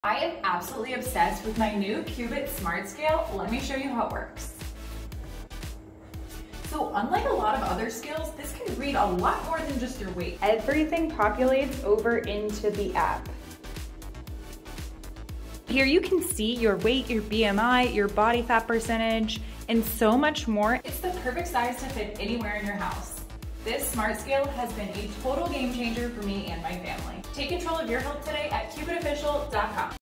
I am absolutely obsessed with my new Cubitt Smart Scale. Let me show you how it works. So unlike a lot of other scales, this can read a lot more than just your weight. Everything populates over into the app. Here you can see your weight, your BMI, your body fat percentage, and so much more. It's the perfect size to fit anywhere in your house. This smart scale has been a total game changer for me and my family. Take control of your health today at CubittOfficial.com.